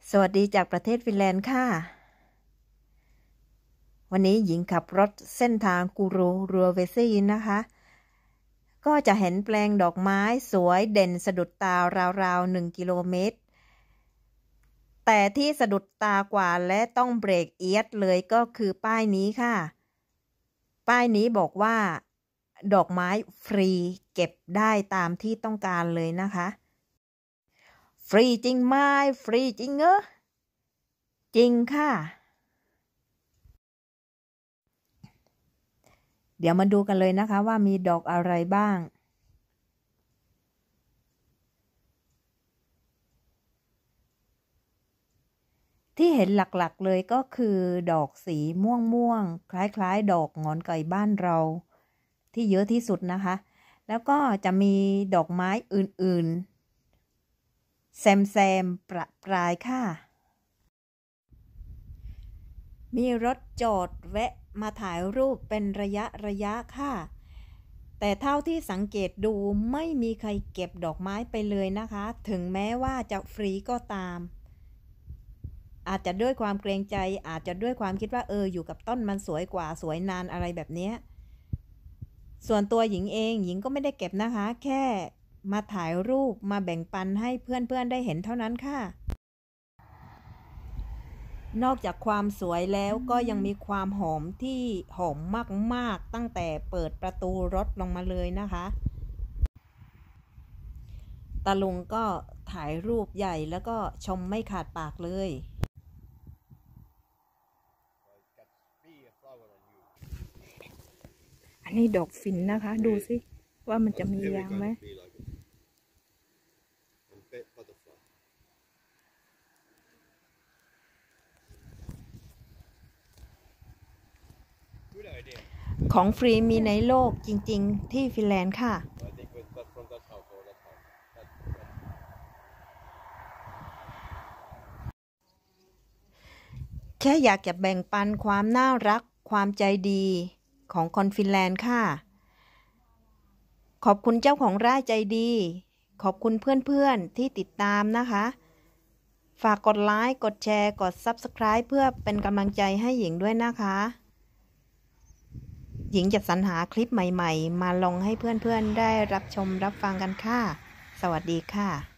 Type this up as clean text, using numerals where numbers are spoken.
สวัสดีจากประเทศฟินแลนด์ค่ะวันนี้หญิงขับรถเส้นทางกูรูรัวเวซี่นะคะก็จะเห็นแปลงดอกไม้สวยเด่นสะดุดตาราวๆ1 กิโลเมตรแต่ที่สะดุดตากว่าและต้องเบรกเอียดเลยก็คือป้ายนี้ค่ะป้ายนี้บอกว่าดอกไม้ฟรีเก็บได้ตามที่ต้องการเลยนะคะฟรีจริงไหมฟรีจริงเหรอจริงค่ะเดี๋ยวมาดูกันเลยนะคะว่ามีดอกอะไรบ้างที่เห็นหลักๆเลยก็คือดอกสีม่วงๆคล้ายๆดอกหงอนไก่บ้านเราที่เยอะที่สุดนะคะแล้วก็จะมีดอกไม้อื่นๆแซมประปรายค่ะมีรถจอดแวะมาถ่ายรูปเป็นระยะค่ะแต่เท่าที่สังเกตดูไม่มีใครเก็บดอกไม้ไปเลยนะคะถึงแม้ว่าจะฟรีก็ตามอาจจะด้วยความเกรงใจอาจจะด้วยความคิดว่าอยู่กับต้นมันสวยกว่าสวยนานอะไรแบบนี้ส่วนตัวหญิงเองหญิงก็ไม่ได้เก็บนะคะแค่มาถ่ายรูปมาแบ่งปันให้เพื่อนๆได้เห็นเท่านั้นค่ะนอกจากความสวยแล้วก็ยังมีความหอมที่หอมมากๆตั้งแต่เปิดประตูรถลงมาเลยนะคะตาลุงก็ถ่ายรูปใหญ่แล้วก็ชมไม่ขาดปากเลยอันนี้ดอกฝิ่นนะคะดูสิว่ามันจะมียางไหมของฟรีมีในโลกจริงๆที่ฟินแลนด์ค่ะแค่อยากจะแบ่งปันความน่ารักความใจดีของคนฟินแลนด์ค่ะขอบคุณเจ้าของไร่ใจดีขอบคุณเพื่อนๆที่ติดตามนะคะฝากกดไลค์กดแชร์กด Subscribe เพื่อเป็นกำลังใจให้หญิงด้วยนะคะหญิงจะสรรหาคลิปใหม่ๆมาลงให้เพื่อนๆได้รับชมรับฟังกันค่ะสวัสดีค่ะ